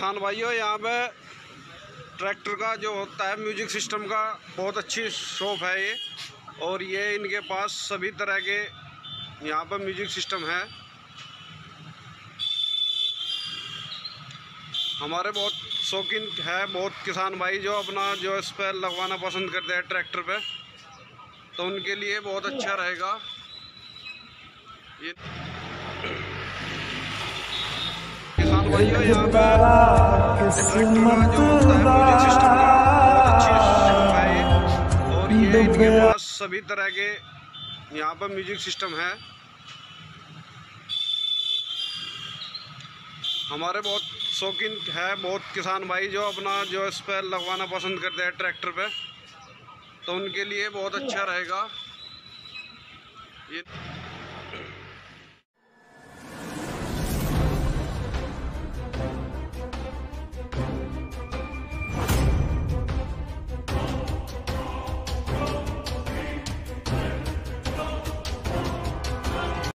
किसान भाइयों, यहाँ पे ट्रैक्टर का जो होता है म्यूजिक सिस्टम का बहुत अच्छी शॉप है ये। और ये इनके पास सभी तरह के यहाँ पर म्यूजिक सिस्टम है। हमारे बहुत शौकीन है बहुत किसान भाई जो अपना जो इस पर लगवाना पसंद करते हैं ट्रैक्टर पे, तो उनके लिए बहुत अच्छा रहेगा ये। किसान भाइयों, यहाँ पे ट्रैक्टर का जो होता है म्यूजिक सिस्टम का बहुत अच्छी शॉप है ये। और ये इनके पास सभी तरह के यहाँ पर म्यूजिक सिस्टम है। हमारे बहुत शौकीन है बहुत किसान भाई जो अपना जो इस पर लगवाना पसंद करते हैं ट्रैक्टर पे, तो उनके लिए बहुत अच्छा रहेगा ये।